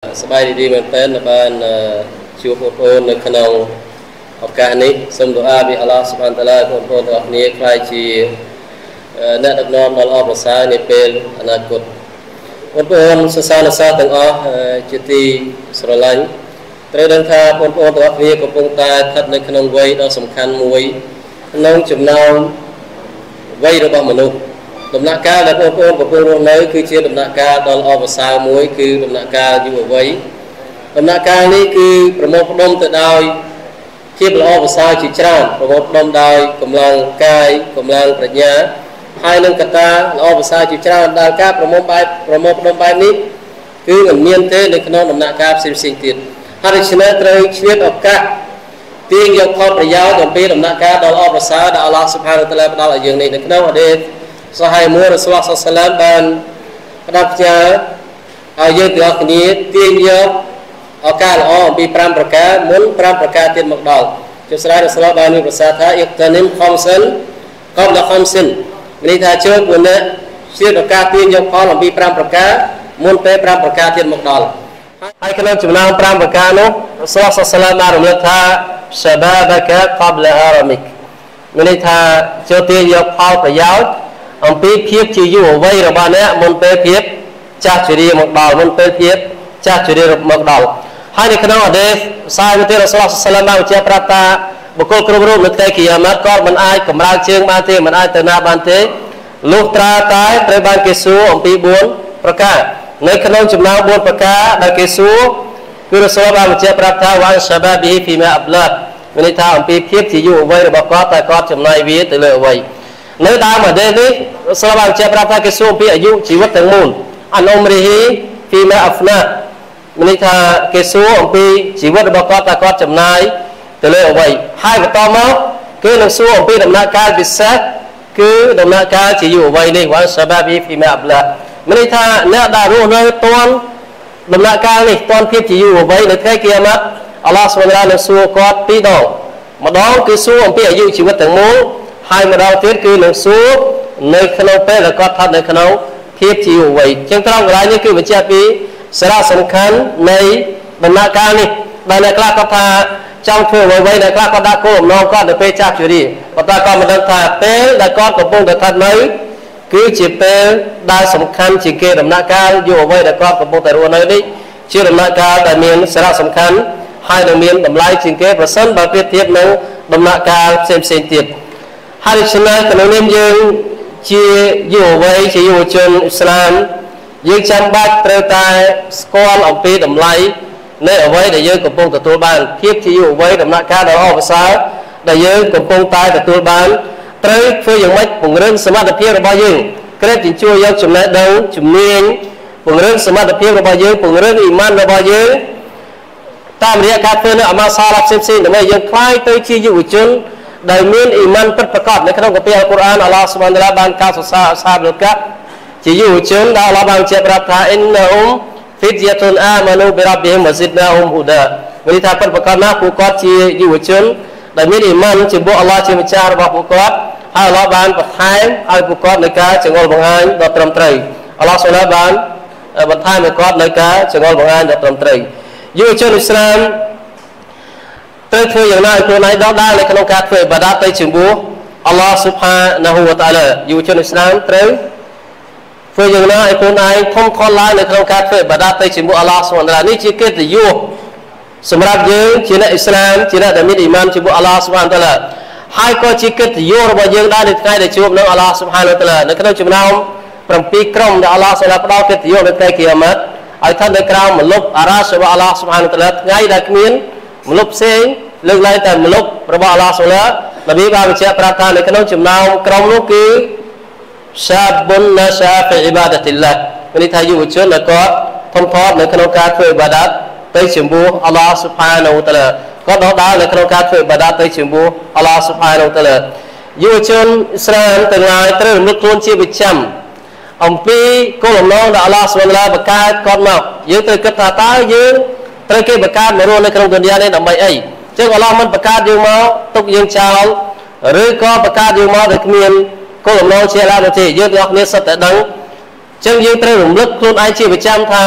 สบายดีๆเหมือนเป็นบ้านชิวโพนในขนมโอกาสนี้สมดุอาบิอัลลอฮฺสุบฮานะฮูวะตะอาลาโพนตัวนี้ใครจีแนะนำน้อมอัลลอฮฺภาษาในเป็นอนาคตโพนศาสนาศาสตร์ต่างอ๋อจิตติสระลัยเตรียมท่าโพนตัวนี้กับองค์ตาทัดในขนมไว้เราสำคัญมวยน้องจุ่มน้ำไว้ระบบมนุษย์ดำนักการและโพนกับโพนรวมเลยคือเชื่อดำนักการตอนออกภาษามวยคือดำนักการอยู่ไว้ดำนักการนี้คือประมวลดมแต่ดาวเทียบละอภาษาจิตรานประมวลดมดาวกำลังกายกำลังปัญญาให้นึงกตาละอภาษาจิตรานดาวการประมวลดมใบนี้คือเหมือนเมียนเทในขนมดำนักการสิ่งติดหากชนะเตยเชื่อโอกาสเตียงยกข้อประยาวต่อปีดำนักการดาวภาษาดาวอัลลอฮฺสุบฮานะฮูวะตะอาลาดาวอย่างนี้ในขนมอดีตสหายมัวรัสวะสัลลัลบันรับเจ้าเอาเยอะตัวนี้เตียงยกเอาการละอปีพรำประกาศมุนพรำประกาศเตียนมักดอลจุดสลายรัสลาบานีประสาทอิกตันิมคอมเซนก็ละคอมเซนมิถ้าเชื่อวันนี้เชื่อประกาศเตียนยกพอละปีพรำประกาศมุนเปพรำประกาศเตียนมักดอลให้ขนมจุดน้ำพรำประกาศนู้รัสลาสัลลัลมารุมท่าชบาบกะกับละฮารามิกมิถ้าเชื่อเตียนยกพอประยาวอันปีเพียบที่อยู่ไว้ระบาดเนี่ยมุนเปเพียบจากจุดีมักดอลมุนเปเพียบจากจุดีมักดอลให้ในขณะเดชสายมุติรัสลาสัลลัลมาอุจจาระตาบุคคลกรุบรูปนึกใจกิยามัดก็มันอายกำลังเชิงบานเทมันอายเตนาบานเทลูกตราตายในบานเกสูอันปีบุญประกาศในขณะจุดน้ำบุญประกาศในเกสูคือรัสลามาอุจจาระตาวันชบาบีฟีมาอับลัดวันนี้ท่าอันปีเพียบที่อยู่ไว้ระบาดก็แต่ก็จำนายวิตเลยไว้ในดาวมาเดนี้สลาบังเจ็บรับทากิสูปีอายุชีวิตทั้งมูลอันอมริฮีฟีมาอัฟนามินิทากิสูปีชีวิตระบบก็ตะกอดจำนายแต่เลยเอาไว้ให้มาต่อมาคือหนังสือปีดำนาการบิสเซตคือดำนาการที่อยู่ไว้ในวันสบาบีฟีมาอับลามินิทาเนื้อดารู้ในตอนดำนาการนี่ตอนเพียบที่อยู่ไว้ในใกล้เกียรติอัลลอฮฺสุบฮานะฮูวะตะอาลาหนังสือกอดปีดองมาดองกิสูปีอายุชีวิตทั้งมูลให้มาเราเทียบคือหนังสือในขนมเป้แล้วก็ทัดในขนมเทียบที่อยู่ไว้จึงต้องรายนี้คือวิจัยปีสาระสำคัญในบรรณาการนี้ในกล้าก็พาจ้องเพื่อไว้ในกล้าก็ได้โก้น้องก็ได้ไปจากอยู่ดีพอตาก็มาดันทาเป้แล้วก็กระปุกแต่ทัดไหมคือจีเป้ได้สำคัญจีเกบรรณาการอยู่ไว้แล้วก็กระปุกแต่รัวในนี้ชื่อบรรณาการแต่มีสาระสำคัญให้ดำเนินดำไล่จีเกประสันบางเพียบเทียบนั้นบรรณาการเซมติดฮาริชนะขณะนี้ยังจีอยู่ไว้จีอยู่จนอิสลามยังจำบัดเตรตายสกอลออกปีดำไลในเอาไว้ได้ยังกับพงกับตัวบ้านเทียบจีอยู่ไว้ดำนักการเราออกภาษาได้ยังกับพงตายกับตัวบ้านเตรเพื่อยังไม่ปุ่งเรื่องสมาธิเพียรระบายยังก็ได้จิตช่วยยังจุดนั้นเดินจุดเนียงปุ่งเรื่องสมาธิเพียรระบายยังปุ่งเรื่องอิมานระบายยังตามเรียกการเพื่อนอามาซาลับเซมซีแต่ไม่ยังคล้ายตัวจีอยู่จนได้มีอิมันประกอบในขนมกับอัลกุรอานอัลลอฮฺสุบฮานะฮูวะตะอาลาบันกาสุซาซาบลุกะที่อยู่เชิงดาวละบังเจ็บรับทาอินนะอุมฟิตยะตุนอามานูบิรับบิฮิมวะซิดนาอุมฮุดาวันนี้ถ้าเป็นประกอบนะผู้กอดที่อยู่เชิงได้มีอิมันที่บุอัลลอฮฺที่มิจฉาระบผู้กอดให้อัลลอฮฺบันประทานให้ผู้กอดในการจึงอัลบังอันดอกตรมไตรอัลลอฮฺสุบฮานะฮูวะตะอาลาบันประทานผู้กอดในการจึงอัลบังอันดอกตรมไตรอยู่เชิงอิสลามเติร์ดคืออย่างนั้นคือในดอกได้ในขนมการเผยบาดาไปถึงบัวอัลลอฮฺ سبحانه และ تعالى อยู่ชนอิสลามเติร์ดคืออย่างนั้นคือในคมคอนไลน์ในขนมการเผยบาดาไปถึงบัวอัลลอฮฺ سبحانه และ تعالى นี่คือเกิดอยู่สำหรับยืนที่ในอิสลามที่ในแต่มีอิมานถึงบัวอัลลอฮฺ سبحانه และ تعالى ให้ก็ที่เกิดอยู่ระบายยืนได้ในใกล้ในชีวิตของอัลลอฮฺ سبحانه และ تعالى ในขนมจุ่มน้ำปรำปีกรมในอัลลอฮฺ سبحانه และ تعالى เกิดอยู่ในใกล้เกียรติไอ้ท่านในกล่าวมันลบอาราชว่าอัลลอฮฺ سبحانه และ تعالى ง่ายได้ขมิ้นมันลบเสียงเรื่องไรแต่มนุษย์พระบาอัลลอฮฺสุลต่านนบีบางเจ้าประทานในขนมจุ่มน้ำกรมนู้คือชาบุนนะชาฟิอิบาดะติลละวันนี้ถ้าอยู่เชิญแล้วก็ทำทอดในขนมการฝึกอิบาดัตไปชิมบูอัลลอฮฺสุบฮานะฮูวะตะอาลาก็ดอกดาวในขนมการฝึกอิบาดัตไปชิมบูอัลลอฮฺสุบฮานะฮูวะตะอาลาอยู่เชิญอิสราเอลแต่งงานเตรียมลุกล้นชีวิตช้ำองปีก็หลงน้องอัลลอฮฺสุบฮานะฮูวะตะอาลาประกาศก่อนมายืนเตยกับตาตายืนเตยกับประกาศในรูในขนมดุนยาในดำใบไอจึงอัลลอฮฺมันประกาศอยู่มาตกยังชาวหรือก็ประกาศอยู่มาแต่เมียนก็หลงน้องเชียร์แล้วทียืนออกเนื้อสัตว์แต่ดังจึงยืนเตรียมลุกล้นไอชีวิตช้ำท่า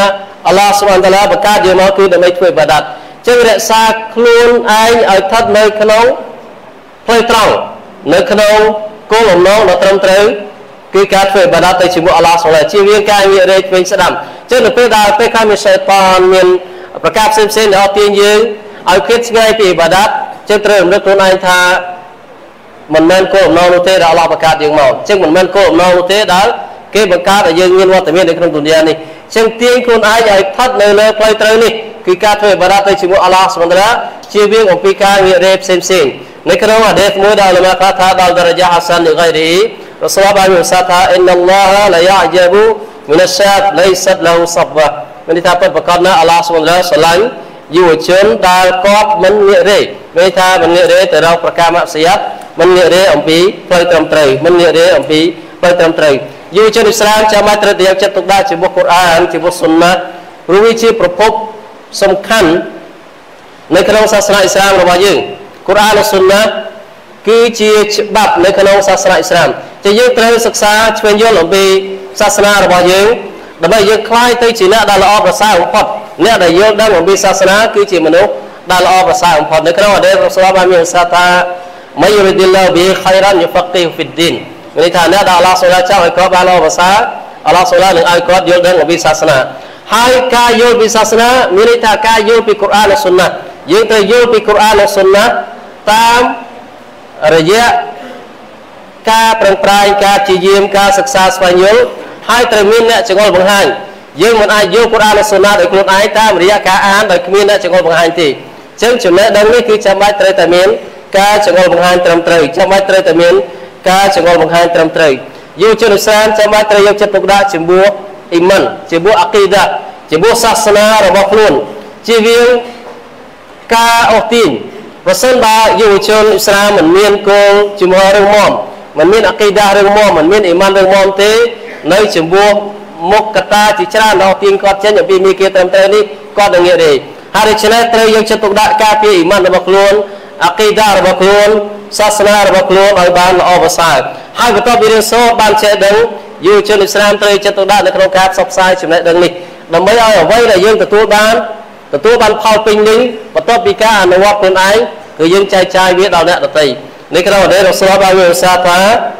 អល់ឡោះស៊ុបហានតាឡាបង្កើតយើងមកគឺដើម្បីធ្វើឥបាដាតចឹងរក្សាខ្លួនឯងឲ្យស្ថិតនៅក្នុងផ្លូវត្រង់នៅក្នុងគោលបំណងដ៏ត្រឹមត្រូវគឺការធ្វើឥបាដាតទៅជាមួយអល់ឡោះស៊ុបហានតាឡាជៀសវាងការងាករែកវិញស្ដាំចឹងនៅពេលដែលពេលខាងមានសៃតានមានប្រការផ្សេងៗដែលអត់ទាញយើងឲ្យគិតឆ្ងាយពីឥបាដាតចឹងត្រូវរំលឹកខ្លួនឯងថាមិនមែនគោលបំណងនោះទេដែលអល់ឡោះបង្កើតយើងមកចឹងមិនមែនគោលបំណងនោះទេដែលគេបង្កើតឲ្យយើងមានវត្តមាននៅក្នុងទុនយ៉ានេះចឹងទាញខ្លួនឯងឲ្យស្ថិតនៅលើផ្លូវត្រូវនេះគឺការធ្វើឥបាដាតទៅជាមួយអល់ឡោះស៊ុបហានតាឡាជៀសវាងអំពីការងាករែកផ្សេងៗនៅក្នុងហាឌីសមួយដែលឧលមាខ្លះថាដល់ដរជាហាសានលីហ្គៃរីរ៉ូស៊ូលបានមានសាថាអ៊ីនណល់ឡោះឡាយ៉ាជាប៊ូមីនអស្សាតឡៃសាត់ឡូសបបាមានថាពិតប្រាកដណាស់អល់ឡោះស៊ុបហានតាឡាស្រឡាញ់យុវជនដែលគាត់មិនងាករែកមានថាមិនងាករែកទៅរកប្រការម៉ាក់សៀតមិនងាករែកអំពីផ្លូវត្រឹមត្រូវមិនងាករែកអំពីផ្លូវត្រឹមត្រូវយុវជនអ៊ីស្លាមចាំបាច់ត្រូវតែយកចិត្តទុកដាក់ជាមួយកូរ៉ានជាមួយស៊ុនណាព្រោះវាជាប្រភពសំខាន់នៅក្នុងសាសនាអ៊ីស្លាមរបស់យើងកូរ៉ាននិងស៊ុនណាគឺជាច្បាប់នៅក្នុងសាសនាអ៊ីស្លាមតែយើងត្រូវសិក្សាឆ្វេងយល់អំពីសាសនារបស់យើងដើម្បីយើងខ្លាយទៅជាអ្នកដែលល្អប្រសើរបំផុតអ្នកដែលយល់ដឹងអំពីសាសនាគឺជាមនុស្សដែលល្អប្រសើរបំផុតនៅក្នុងហាឌីសរ៉ូស៊ូលបានមានសារថាម៉ៃយូរីឌីឡោប៊ីខៃរ៉ានយុហ្វាគីហ៊ូហ្វីឌឌីនមានថាអ្នកដែលអល់ឡោះស៊ុបហានតាឡាចង់ឲ្យគាត់បានល្អប្រសើរអល់ឡោះស៊ុបហានតាឡានឹងឲ្យគាត់យល់ដឹងអំពីសាសនាហើយការយល់ពីសាសនាមានន័យថាការយល់ពីកូរ៉ាននិងស៊ុនណាយើងត្រូវយល់ពីកូរ៉ាននិងស៊ុនណាតាមរយៈការប្រឹងប្រែងការព្យាយាមការសិក្សាស្វែងយល់ហើយត្រូវមានអ្នកចងល់បង្ហាញយើងមិនអាចយល់កូរ៉ាននិងស៊ុនណាដោយខ្លួនឯងតាមរយៈការអានដោយគ្មានអ្នកចងល់បង្ហាញទេអញ្ចឹងចំណេះដឹងនេះគឺចាំបាច់ត្រូវតែមានការចងល់បង្ហាញត្រឹមត្រូវចាំបាច់ត្រូវតែមានការចងល់បង្ហាញត្រឹមត្រូវយុវជនអ៊ីស្លាមចាំបាច់ត្រូវយកចិត្តទុកដាក់ជាមួយអ៊ីម៉ានជាមួយអាគីដាជាមួយសាសនារបស់ខ្លួនជៀសវាងការអូសទាញប្រសិនបើយុវជនអ៊ីស្លាមមិនមានគោលជំហររឹងមាំមិនមានអាគីដារឹងមាំមិនមានអ៊ីម៉ានរឹងមាំទេនៅជាមួយមុខកត្តាជាច្រើនដល់ទាញគាត់ចេញអំពីមេគាត្រឹមត្រូវនេះគាត់នឹងងាករែកហើយដូច្នេះត្រូវយកចិត្តទុកដាក់ការពារអ៊ីម៉ានរបស់ខ្លួនអាគីដារបស់ខ្លួនសាសនារបស់ខ្លួនឲ្យបានល្អប្រសើរហើយបន្ទាប់ពីរៀនសូត្របានចេះដឹងយុវជនអ៊ីស្លាមត្រូវចិត្តទុកដាក់នៅក្នុងការផ្សព្វផ្សាយចំណេះដឹងនេះដើម្បីឲ្យអ្វីដែលយើងទទួលបានផលពេញលេញបន្ទាប់ពីការអនុវត្តខ្លួនឯងគឺយើងចែកចាយវាដល់អ្នកដទៃនៅក្នុងហាឌីសរ៉ូស៊ូលបានមានសារថា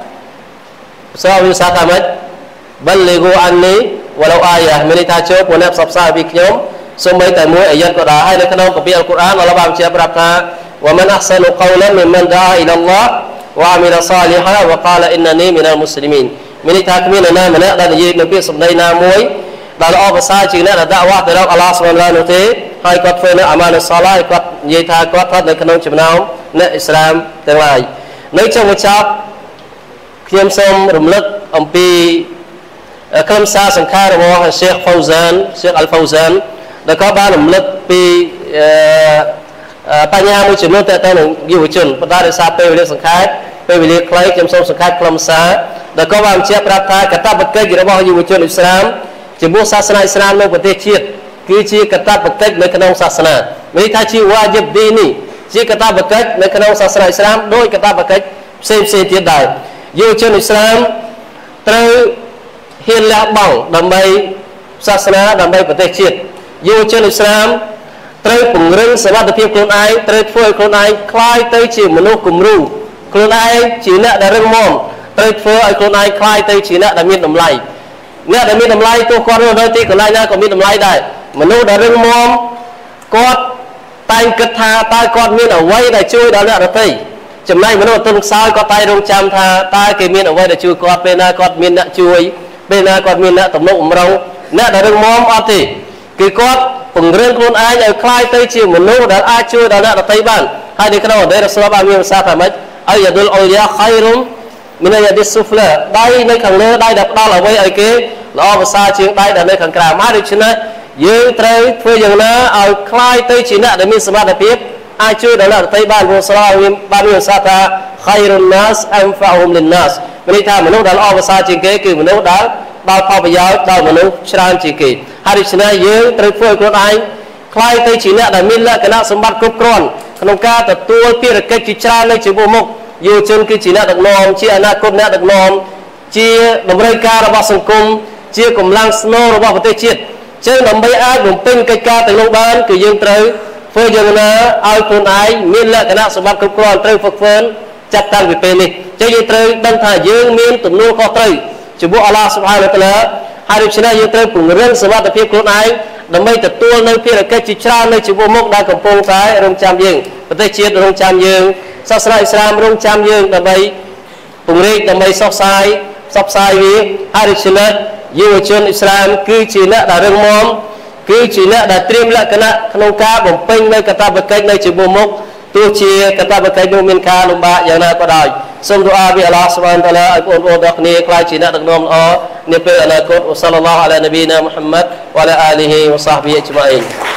ម៉េចបលីហ្គូអាននីវ៉ាឡូអាយ៉ាមានន័យថាចូលពួកអ្នកផ្សព្វផ្សាយពីខ្ញុំសូម្បីតែមួយអាយ៉ាត់ក៏ដោយហើយនៅក្នុងគម្ពីរអល់កុរអានអល់ឡោះបានបញ្ជាក់ប្រាប់ថាវ៉ាមិនអហ្សានុកោលានមីមិនដាអ៊ីឡាឡោះវ៉ាអាមីលសាលីហាវ៉ាកាលអ៊ីននីមីនលមូស្លីមីនមានន័យថាគ្មាននរណាម្នាក់ដែលនិយាយនៅពាក្យសម្ដីណាមួយដែលល្អប្រសើរជាងអ្នកដែលដាក់វ៉ាទៅរកអល់ឡោះស៊ុបហានតាឡានោះទេហើយគាត់ធ្វើនៅអាម៉ាលសាឡាគាត់និយាយថាគាត់ស្ថិតនៅក្នុងចំណោមអ្នកអ៊ីស្លាមទាំងឡាយនៅចុងបញ្ចប់ខ្ញុំសូមរំលឹកអំពីខ្លឹមសារសង្ខេបរបស់សេខអល់ហ្វូហ្សានដែលក៏បានរំលឹកពីបញ្ហាមួយចំនួនទាក់ទងនឹងយុវជនប៉ុន្តែដោយសារពេលវេលាសង្ខេបពេលវេលាខ្លីខ្ញុំសូមសង្ខេបខ្លឹមសារដែលក៏បានបញ្ជាក់ប្រាប់ថាកាតព្វកិច្ចរបស់យុវជនអ៊ីស្លាមជាមួយសាសនាអ៊ីស្លាមនៅប្រទេសជាតិគឺជាកាតព្វកិច្ចនៅក្នុងសាសនាមានន័យថាជាវ៉ាជីបឌីនីជាកាតព្វកិច្ចនៅក្នុងសាសនាអ៊ីស្លាមដោយកាតព្វកិច្ចផ្សេងទៀតដែរយុវជនអ៊ីស្លាមត្រូវហ៊ានលះបង់ដើម្បីសាសនាដើម្បីប្រទេសជាតិយុវជនអ៊ីស្លាមត្រូវពង្រឹងសមត្ថភាពខ្លួនឯងត្រូវធ្វើឲ្យខ្លួនឯងក្លាយទៅជាមនុស្សគំរូខ្លួនឯងជាអ្នកដែលរឹងមាំត្រូវធ្វើឲ្យខ្លួនឯងក្លាយទៅជាអ្នកដែលមានតម្លៃអ្នកដែលមានតម្លៃទោះគាត់នៅទីកន្លែងណាក៏មានតម្លៃដែរមនុស្សដែលរឹងមាំគាត់តែងគិតថាតើគាត់មានអ្វីដែលជួយដល់អ្នកដទៃចំណែកមនុស្សអត់ទុនខ្សោយគាត់តែរងចាំថាតើគេមានអ្វីដែលជួយគាត់ពេលណាគាត់មានអ្នកជួយពេលណាគាត់មានអ្នកទំនុកបំរុងអ្នកដែលរឹងមាំអត់ទេគឺគាត់ពង្រឹងខ្លួនឯងឲ្យក្លាយទៅជាមនុស្សដែលអាចជួយដល់អ្នកដទៃបានហើយនៅក្នុងហាឌីសរ៉ូស៊ូលបានមានសារថាម៉េចអយឌុលអ៊ូលយ៉ាខៃរុមមីនយ៉ាឌីស៊ូហ្វឡាដៃនៅខាងលើដៃដែលផ្ដល់អ្វីឲ្យគេល្អប្រសើរជាងដៃដែលនៅខាងក្រៅមកដូច្នេះយើងត្រូវធ្វើយ៉ាងណាឲ្យក្លាយទៅជាអ្នកដែលមានសមត្ថភាពអាចជួយដល់អ្នកដទៃបានព្រោះស្រាបានមានសារថាខៃរុនណាសអឹមហ្វាហ៊ុមលិនណាសមានន័យថាមនុស្សដែលល្អប្រសើរជាងគេគឺមនុស្សដែលដល់ផលប្រយោជន៍ដល់មនុស្សច្រើនជាងគេហើយដូច្នេះយើងត្រូវធ្វើឲ្យខ្លួនឯងក្លាយទៅជាអ្នកដែលមានលក្ខណៈសម្បត្តិគ្រប់គ្រាន់ក្នុងការទទួលភារកិច្ចជាច្រើននៅចំពោះមុខយុវជនគឺជាអ្នកដឹកនាំជាអនាគតអ្នកដឹកនាំជាតម្រូវការរបស់សង្គមជាកម្លាំងស្នូលរបស់ប្រទេសជាតិចឹងដើម្បីអាចបំពេញកិច្ចការទាំងនោះបានគឺយើងត្រូវធ្វើយ៉ាងណាឲ្យខ្លួនឯងមានលក្ខណៈសម្បត្តិគ្រប់គ្រាន់ត្រូវហ្វឹកហ្វឺនចាប់តាំងពីពេលនេះចឹងយើងត្រូវដឹងថាយើងមានទំនួលខុសត្រូវចំពោះអល់ឡោះស៊ុបហានវតាអាឡាហើយដូច្នេះយើងត្រូវពង្រឹងសមត្ថភាពខ្លួនឯងដើម្បីទទួលនៅភារកិច្ចជាច្រើននៅចំពោះមុខដែលកំពុងតែរងចាំយើងប្រទេសជាតិរងចាំយើងសាសនាអ៊ីស្លាមរងចាំយើងដើម្បីពង្រីកដើម្បីផ្សព្វផ្សាយវាហើយដូច្នេះយុវជនអ៊ីស្លាមគឺជាអ្នកដែលរឹងមាំគឺជាអ្នកដែលត្រៀមលក្ខណៈក្នុងការបំពេញនៅកាតព្វកិច្ចនៅចំពោះមុខទោះជាកាតព្វកិច្ចនោះមានការលំបាកយ៉ាងណាក៏ដោយសូមទូអាពីអល់ឡោះស៊ុបហានតាឡាឲ្យបងប្អូនទាំងគ្នាខ្លាចជាអ្នកដឹកនាំល្អនាពេលអនាគតវ៉ាសល្លឡោះអាឡានប៊ីណាមុហម្មាត់វ៉ាឡាអាលីហ៊ីវ៉ាសាហ្ប៊ីអ៊ីអ៊ជ្ម៉ាអ៊ីន